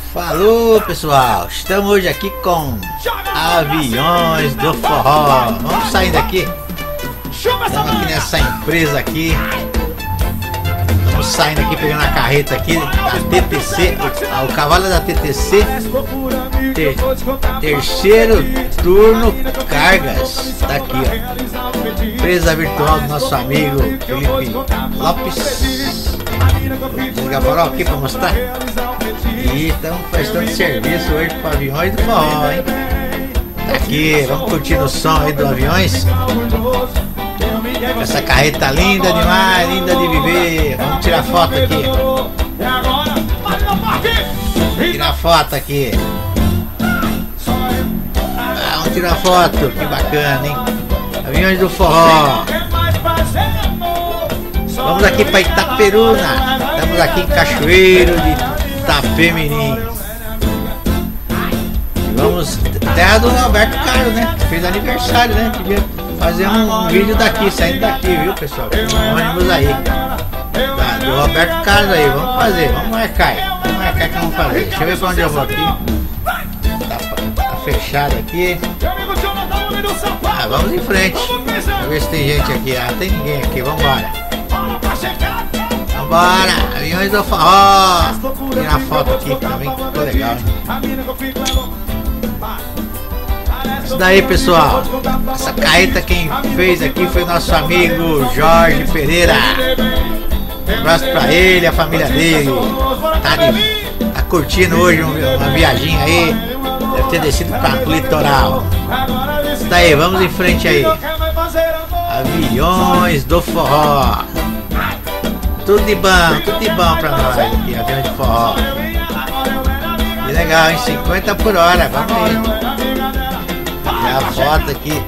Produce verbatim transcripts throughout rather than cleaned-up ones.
Falou pessoal, estamos hoje aqui com Aviões do Forró. Vamos sair daqui. Estamos aqui nessa empresa aqui. Estamos saindo aqui, pegando a carreta aqui da T T C, o cavalo da T T C, ter, terceiro turno cargas. Tá aqui, ó. Empresa virtual do nosso amigo Felipe Lopes. Desligar o farol aqui para mostrar. E estamos prestando serviço hoje para Aviões do Forró, hein? Tá aqui, vamos curtir o som aí do Aviões. Essa carreta linda demais, linda de viver. Vamos tirar foto aqui. Tirar foto aqui. Vamos tirar foto, que bacana, hein? Aviões do Forró. Vamos aqui para Itaperuna. Estamos aqui em Cachoeiro de Itapemirim. Vamos, terra do Alberto Carlos, né? Fez aniversário, né? Devia fazer um, um vídeo daqui, saindo daqui, viu, pessoal? Tem um ônibus aí. Tá, do Alberto Carlos aí, vamos fazer, vamos marcar aí. Vamos marcar que vamos fazer. Deixa eu ver pra onde eu vou aqui. Tá, tá fechado aqui. Ah, vamos em frente. Pra ver se tem gente aqui. Ah, tem ninguém aqui, vambora. Vambora, Aviões do Forró. Tirar foto aqui também, que ficou legal, hein? Isso daí, pessoal. Essa carreta quem fez aqui foi nosso amigo Jorge Pereira. Um abraço pra ele, a família dele. Tá, de, tá curtindo hoje uma viagem aí. Deve ter descido para o litoral. Isso daí, vamos em frente aí. Aviões do Forró. Tudo de bom, tudo de bom pra nós aqui, Aviões do Forró. Que legal, hein? cinquenta por hora, vamos aí. Tirar a foto aqui.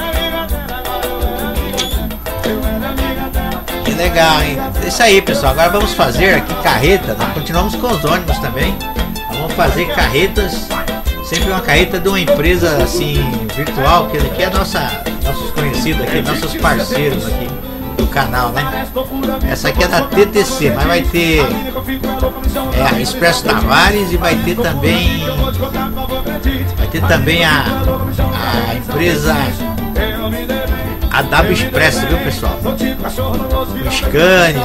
Que legal, hein? É isso aí, pessoal. Agora vamos fazer aqui carreta. Nós continuamos com os ônibus também. Vamos fazer carretas. Sempre uma carreta de uma empresa assim virtual, que aqui é nossa, nossos conhecidos aqui, nossos parceiros aqui do canal, né? Essa aqui é da T T C, mas vai ter é, a Expresso Tavares e vai ter também vai ter também a, a empresa a W Expresso, viu, pessoal? Com Scania,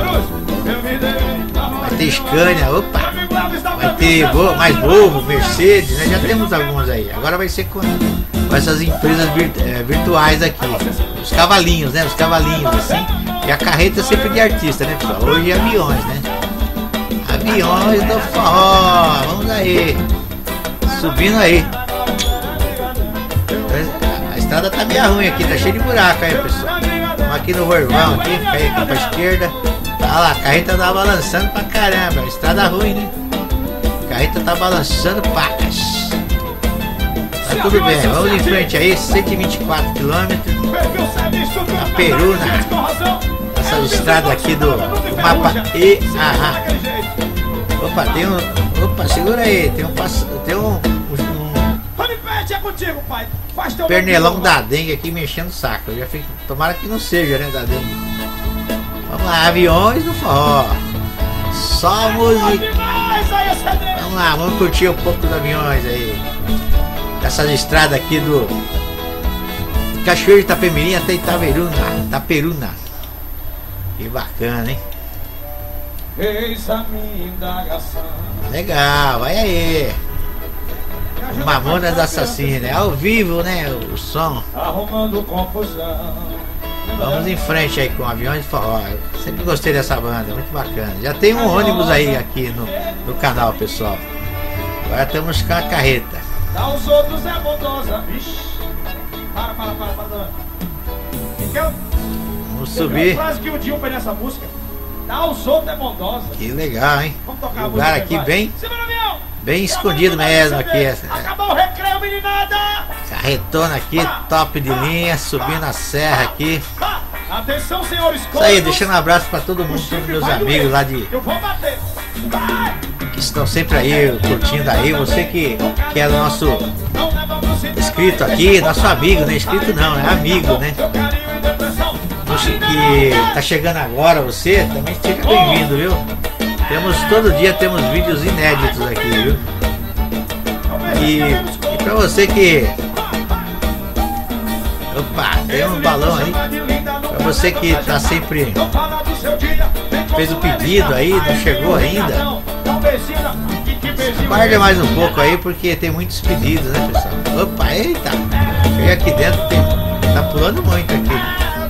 com vai ter Scania, opa, vai ter mais Volvo, Mercedes, né? Já temos algumas aí. Agora vai ser com, com essas empresas vir, é, virtuais aqui. Os cavalinhos, né? Os cavalinhos, assim. E a carreta é sempre de artista, né, pessoal? Hoje é Aviões, né? Aviões do Forró. Vamos aí. Subindo aí. A estrada tá meio ruim aqui, tá cheio de buraco aí, pessoal. Vamos aqui no Vorvão, aqui, cai aqui pra esquerda. Tá lá, a carreta tá balançando pra caramba. Estrada ruim, né? A carreta tá balançando pacas. Tá tudo bem, vamos em frente aí, cento e vinte e quatro quilômetros. A Peruna. Essa estrada aqui do, do mapa E A A. Opa, tem um. Opa, segura aí, tem um. Tem um, um pernilão da dengue aqui me enchendo o saco. Eu já fico, tomara que não seja, né, da dengue. Vamos lá, Aviões do Forró. Só música. Vamos lá, vamos curtir um pouco dos Aviões aí. Essas estradas aqui do Cachoeiro de Itapemirim até Itaperuna. Itaperuna. Que bacana, hein? Legal, vai aí. Mamonas Assassinas, é ao vivo, né? O som. Vamos em frente aí com Aviões de Forró. Eu sempre gostei dessa banda, muito bacana. Já tem um ônibus aí aqui no, no canal, pessoal. Agora estamos com a carreta. Dá os outros é bondosa. Vixe. Para, para, para, para. Então, vamos subir. Frase que o Dinho fez nessa música. Dá os outros é bondosa. Que legal, hein? Vamos tocar a lugar música aqui bem, bem escondido mesmo aqui. Essa, acabou o recreio, meninada. Carretona aqui, top de linha, subindo a serra aqui. Atenção, senhores. Isso aí, deixando um abraço para todo mundo, todos meus amigos lá de Eu vou bater. que estão sempre aí curtindo aí. Você que, que é nosso inscrito aqui, nosso amigo, né? Inscrito não, é amigo, né? Você que tá chegando agora, você também seja bem-vindo, viu? Temos, todo dia temos vídeos inéditos aqui, viu? E, e pra você que... Opa, tem um balão aí. Pra você que tá sempre... Fez o pedido aí, não chegou ainda. Guarda mais um pouco aí, porque tem muitos pedidos, né, pessoal? Opa, eita! Cheguei aqui dentro, tem, tá pulando muito aqui.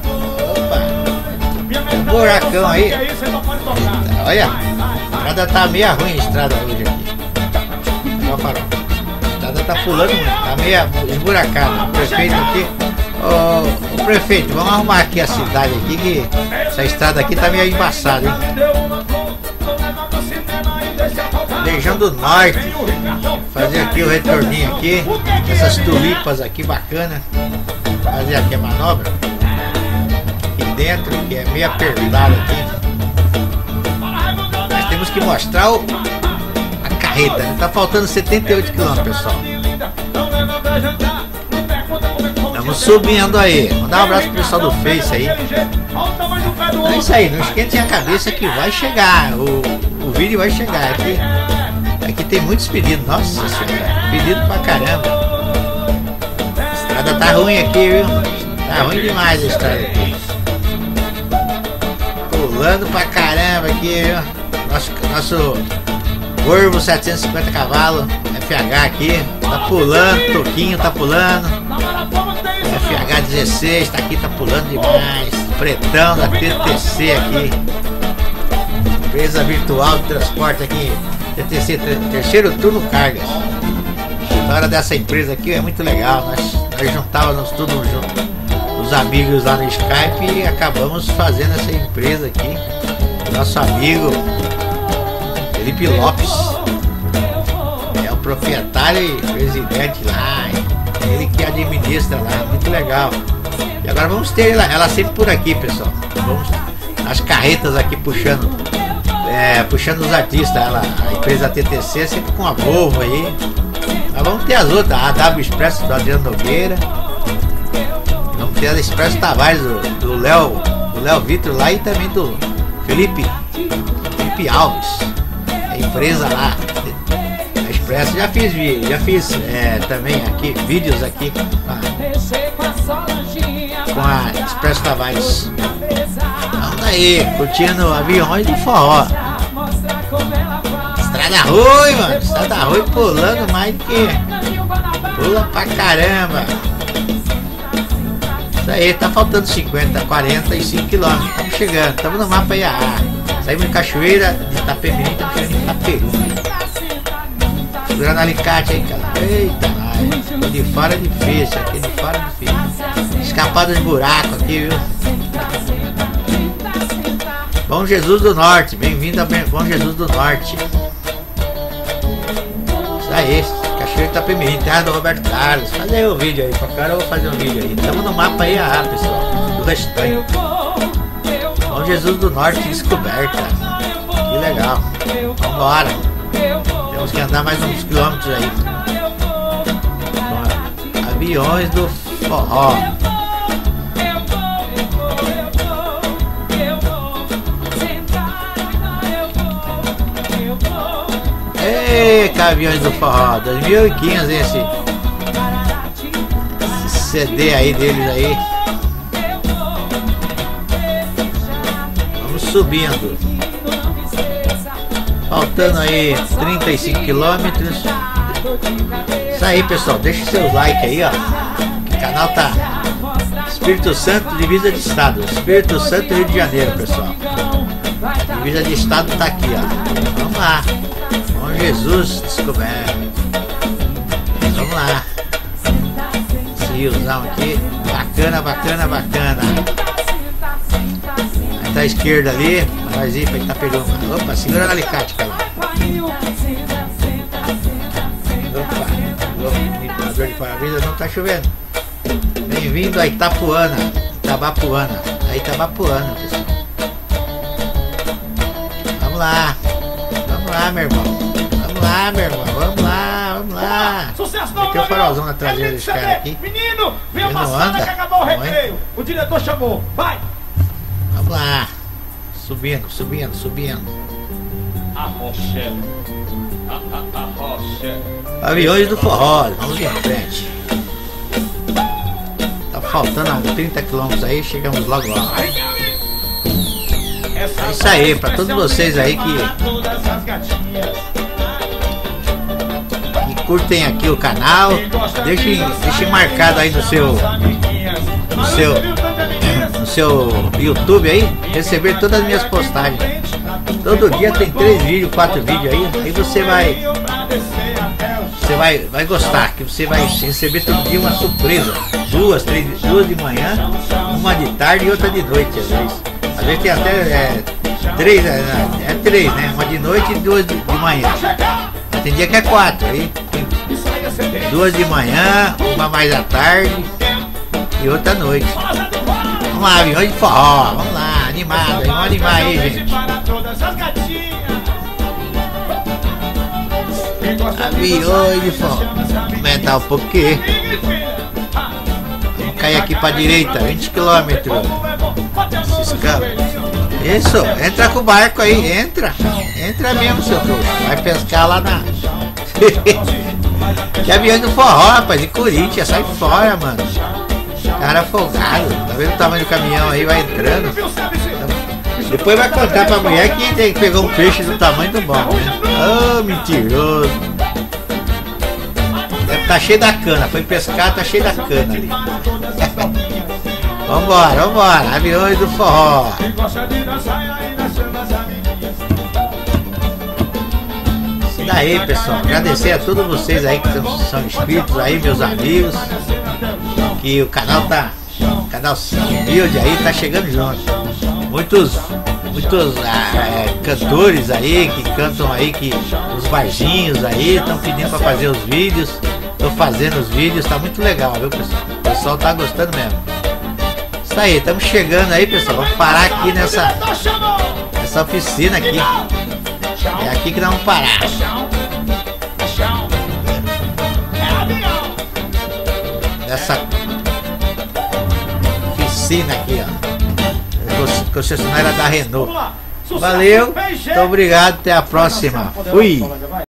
Opa! Tem um buracão aí. Eita, olha! A estrada tá meio ruim, a estrada hoje aqui. Só parou. A estrada tá pulando muito, tá meio esburacada. O prefeito aqui. Ô, ô prefeito, vamos arrumar aqui a cidade aqui, que essa estrada aqui tá meio embaçada, hein? Beijão do Norte. Fazer aqui o retorninho aqui. Essas tulipas aqui bacana. Fazer aqui a manobra. Aqui dentro, que é meio apertado aqui. Nós temos que mostrar o, a carreta, né? Tá faltando setenta e oito quilômetros, pessoal. Estamos subindo aí. Vou dar um abraço pro pessoal do Face aí. Então é isso aí, não esquentem a cabeça que vai chegar. O, o vídeo vai chegar aqui. Aqui tem muitos pedidos, nossa senhora, pedido pra caramba. A estrada tá ruim aqui, viu? Tá ruim demais a estrada aqui. Pulando pra caramba aqui, viu? Nosso, nosso Volvo setecentos e cinquenta cavalos, F H aqui, tá pulando, Toquinho tá pulando. F H dezesseis, tá aqui, tá pulando demais. Pretão da T T C aqui. Empresa virtual de transporte aqui. T T C, terceiro turno cargas. A história dessa empresa aqui é muito legal. Nós, nós juntávamos tudo junto, os amigos lá no Skype, e acabamos fazendo essa empresa aqui. Nosso amigo Felipe Lopes é o proprietário e presidente lá. Ele que administra lá, muito legal. E agora vamos ter ela, ela sempre por aqui, pessoal. Vamos, as carretas aqui puxando. É, puxando os artistas, ela, a empresa T T C sempre com a Volvo aí. Mas vamos ter as outras, a W Expresso do Adriano Nogueira. Vamos ter a Expresso Tavares do Léo, do Léo Vitor lá, e também do Felipe, Felipe Alves. A empresa lá, a Expresso. Já fiz, já fiz é, também aqui vídeos aqui com a, com a Expresso Tavares. Vamos aí, curtindo Aviões do Forró. Estrada ruim, mano. Estrada ruim, pulando mais do que. Pula pra caramba. Isso aí, tá faltando cinquenta, quarenta e cinco quilômetros. Estamos chegando, estamos no mapa I A A. Saímos de Cachoeira, de Itapemirim, estamos chegando em Itaperu. Segurando alicate aí, cara. Eita, nós. Tô de fora é difícil, aqui de fora é difícil. Escapado de buraco aqui, viu? Bom Jesus do Norte, bem-vindo a Bom Jesus do Norte. Isso aí, Cachoeira Itapemirim, terra do Roberto Carlos. Faz aí o vídeo aí, pra cara eu vou fazer um vídeo aí. Estamos no mapa aí, ah, pessoal, do restante. Bom Jesus do Norte descoberta. Que legal. Vambora. Temos que andar mais uns quilômetros aí. Bora. Aviões do Forró. Ei, Aviões do Forró, dois mil e quinze esse, esse C D aí deles aí. Vamos subindo. Faltando aí trinta e cinco quilômetros. Isso aí, pessoal, deixa seu like aí, ó. O canal tá Espírito Santo, divisa de estado. Espírito Santo, Rio de Janeiro, pessoal. A divisa de estado tá aqui, ó. Vamos lá. Bom Jesus descoberto. Vamos lá. Esse riozão aqui. Bacana, bacana, bacana. Aí tá à esquerda ali. Nós ir pra Itaperu. Opa, segura no alicate, cara. Opa, limpador de para-brisa, não tá chovendo. Bem-vindo a Itapuana. Itabapuana. A Itabapuana, pessoal. Vamos lá. Vamos lá, meu irmão. Vamos lá, meu irmão. Vamos lá, vamos lá. Sucesso não, tem o farolzão na traseira desse cara aqui. Menino, vem a maçã que acabou o recreio. O diretor chamou. Vai. Vamos lá. Subindo, subindo, subindo. Aviões do Forró, vamos em frente. Tá faltando uns trinta quilômetros aí, chegamos logo lá. É isso aí, pra todos vocês aí que, que curtem aqui o canal, deixem, deixem marcado aí no seu, no seu, no seu YouTube aí, receber todas as minhas postagens. Todo dia tem três vídeos, quatro vídeos aí, aí você vai, você vai, vai gostar, que você vai receber todo dia uma surpresa, duas, três, duas de manhã, uma de tarde e outra de noite às vezes. Às vezes tem até é, três, é, é três, né? Uma de noite e duas de, de manhã. Tem dia que é quatro, aí tem duas de manhã, uma mais à tarde e outra à noite. Vamos lá, aviões de forró, vamos lá, animado, vamos animar aí, gente. Aviões de forró. Vou aumentar um pouquinho. Vamos cair aqui pra direita, vinte quilômetros. Isso, entra com o barco aí, entra. Entra mesmo, seu trouxa. Vai pescar lá na. Que avião do forró, rapaz, de Corinthians, sai fora, mano. Cara folgado, tá vendo o tamanho do caminhão aí, vai entrando. Depois vai contar pra mulher que tem que pegar um peixe do tamanho do bom, né? Ô, oh, mentiroso. Tá cheio da cana, foi pescar, tá cheio da cana ali. Vambora, vambora, aviões do forró. Isso daí, pessoal, agradecer a todos vocês aí que são inscritos aí, meus amigos. Que o canal tá, o canal humilde aí, tá chegando junto. Muitos, muitos é, cantores aí que cantam aí, que os barzinhos aí estão pedindo pra fazer os vídeos. Tô fazendo os vídeos, tá muito legal, viu, pessoal? O pessoal tá gostando mesmo. Isso aí, estamos chegando aí, pessoal. Vamos parar aqui nessa, nessa oficina aqui. É aqui que nós vamos parar. Nessa oficina aqui, ó. Concessionária da Renault. Valeu, muito obrigado, até a próxima. Fui!